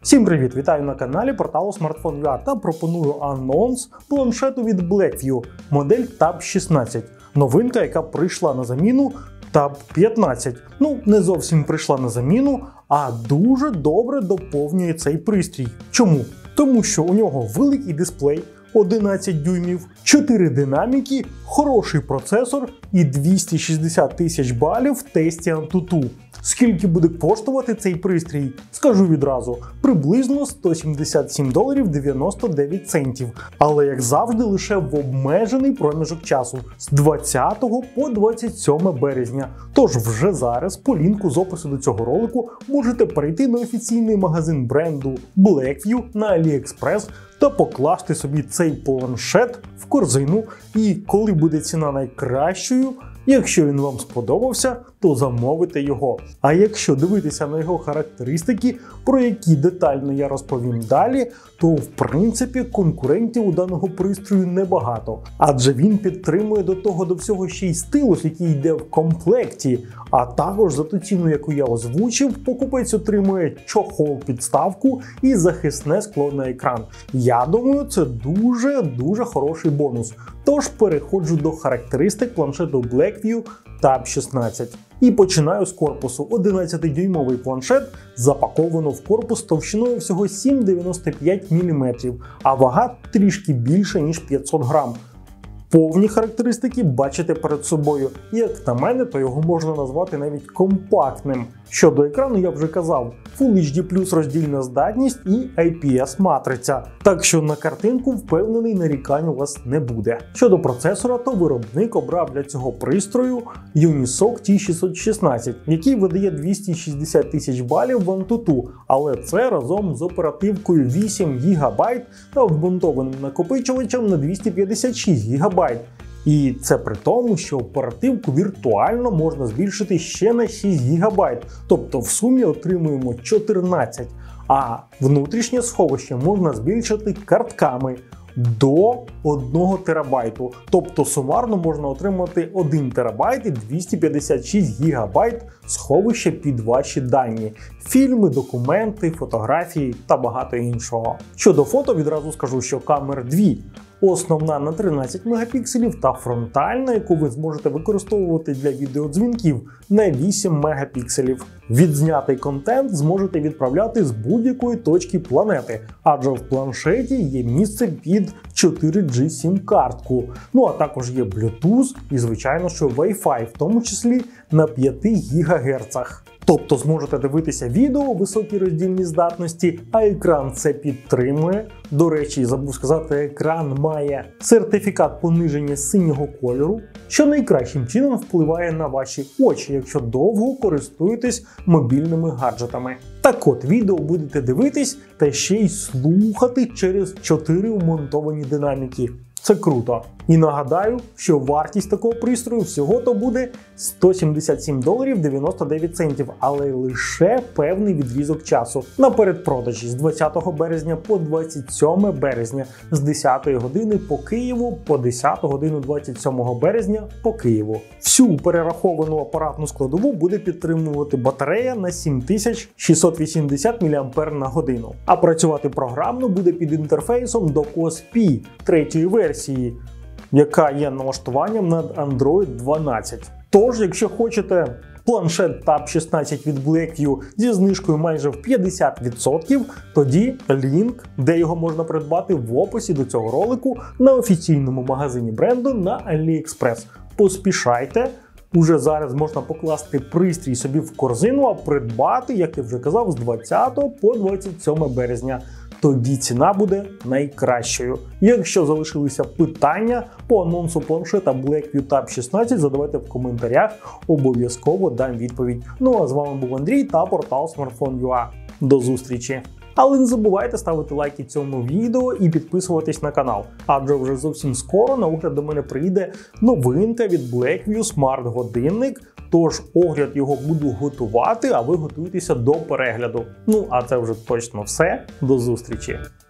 Всім привіт! Вітаю на каналі порталу Smartphone.ua та пропоную анонс планшету від Blackview, модель Tab 16. Новинка, яка прийшла на заміну Tab 15. Ну, не зовсім прийшла на заміну, а дуже добре доповнює цей пристрій. Чому? Тому що у нього великий дисплей, 11 дюймів, 4 динаміки, хороший процесор і 260 тисяч балів в тесті AnTuTu. Скільки буде коштувати цей пристрій? Скажу відразу, приблизно $177.99. Але, як завжди, лише в обмежений проміжок часу з 20 по 27 березня. Тож вже зараз по лінку з опису до цього ролику можете перейти на офіційний магазин бренду Blackview на AliExpress та покласти собі цей планшет в корзину. І коли буде ціна найкращою, якщо він вам сподобався, то замовите його. А якщо дивитися на його характеристики, про які детально я розповім далі, то в принципі конкурентів у даного пристрою небагато. Адже він підтримує до всього ще й стилус, який йде в комплекті. А також за ту ціну, яку я озвучив, покупець отримує чохол-підставку і захисне скло на екран. Я думаю, це дуже хороший бонус. Тож переходжу до характеристик планшету Blackview Tab 16. І починаю з корпусу. 11-дюймовий планшет запаковано в корпус товщиною всього 7,95 мм, а вага трішки більше, ніж 500 грам. Повні характеристики бачите перед собою. Як на мене, то його можна назвати навіть компактним. Щодо екрану я вже казав, Full HD+ роздільна здатність і IPS-матриця. Так що на картинку, впевнений, нарікань у вас не буде. Щодо процесора, то виробник обрав для цього пристрою Unisoc T616, який видає 260 тисяч балів в AnTuTu, але це разом з оперативкою 8 ГБ та вбунтованим накопичувачем на 256 ГБ. І це при тому, що оперативку віртуально можна збільшити ще на 6 ГБ, тобто в сумі отримуємо 14, а внутрішнє сховище можна збільшити картками до 1 ТБ, тобто сумарно можна отримати 1 ТБ і 256 ГБ сховища під ваші дані, фільми, документи, фотографії та багато іншого. Щодо фото, відразу скажу, що камер дві. Основна на 13 мегапікселів та фронтальна, яку ви зможете використовувати для відеодзвінків, на 8 мегапікселів. Відзнятий контент зможете відправляти з будь-якої точки планети, адже в планшеті є місце під 4G сім-картку. Ну а також є Bluetooth і, звичайно, що Wi-Fi, в тому числі на 5 ГГц. Тобто зможете дивитися відео у високій роздільній здатності, а екран це підтримує. До речі, забув сказати, екран має сертифікат пониження синього кольору, що найкращим чином впливає на ваші очі, якщо довго користуєтесь мобільними гаджетами. Так от, відео будете дивитись та ще й слухати через 4 вмонтовані динаміки. Це круто. І нагадаю, що вартість такого пристрою всього-то буде $177.99, але лише певний відрізок часу на передпродажі з 20 березня по 27 березня, з 10 години по Києву по 10 годину 27 березня по Києву. Всю перераховану апаратну складову буде підтримувати батарея на 7680 мАч, а працювати програмно буде під інтерфейсом DocOS P 3-ї версії, яка є налаштуванням над Android 12. Тож, якщо хочете планшет Tab 16 від Blackview зі знижкою майже в 50%, тоді лінк, де його можна придбати, в описі до цього ролику на офіційному магазині бренду на AliExpress. Поспішайте! Уже зараз можна покласти пристрій собі в корзину, а придбати, як я вже казав, з 20 по 27 березня. Тоді ціна буде найкращою. Якщо залишилися питання по анонсу планшета Blackview Tab 16, задавайте в коментарях, обов'язково дам відповідь. Ну а з вами був Андрій та портал Smartphone.ua. До зустрічі! Але не забувайте ставити лайки цьому відео і підписуватись на канал, адже вже зовсім скоро на огляд до мене прийде новинка від Blackview смарт-годинник, тож огляд його буду готувати, а ви готуйтеся до перегляду. Ну а це вже точно все, до зустрічі!